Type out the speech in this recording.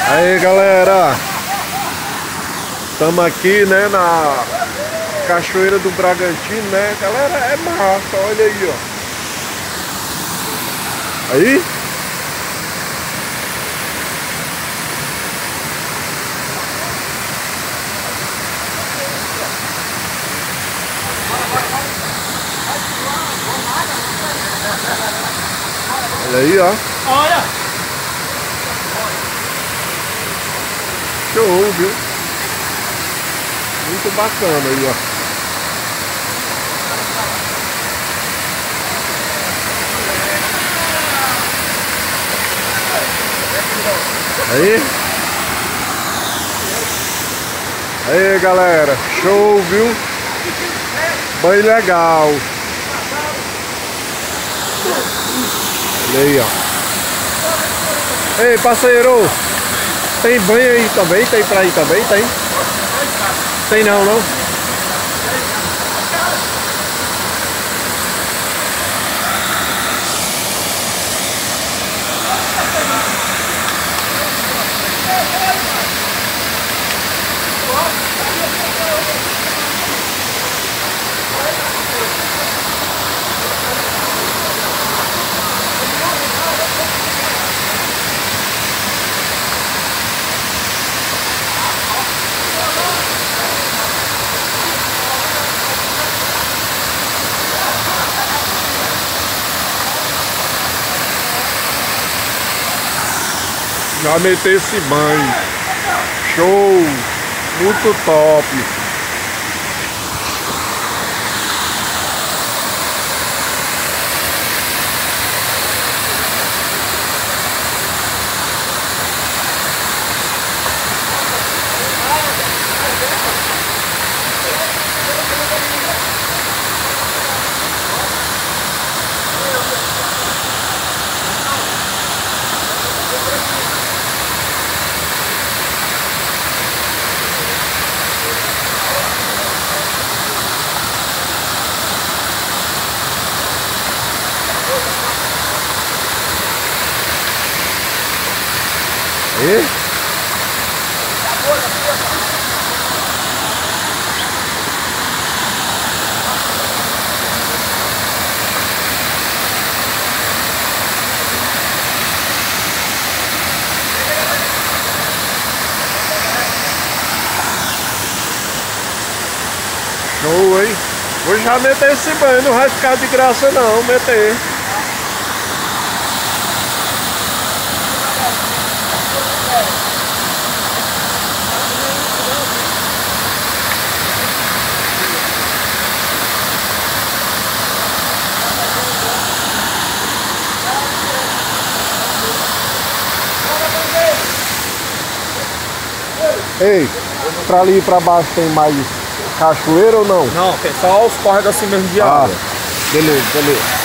Aí galera, estamos aqui, né, na Cachoeira do Bragantino, né, galera, é massa, olha aí, ó. Aí olha aí, ó. Olha! Show, viu? Muito bacana aí, ó. Aí galera, show, viu? Bem legal. Olha aí, ó. Ei, parceiro, tem banho aí também? Tem pra ir também? Tem? Tem não, não? Já meter esse banho. Show! Muito top! E? Show, hein? Vou já meter esse banho, não vai ficar de graça não, meter. Ei, pra ali e pra baixo tem mais cachoeira ou não? Não, tem só os córregos assim mesmo de água. Beleza, beleza.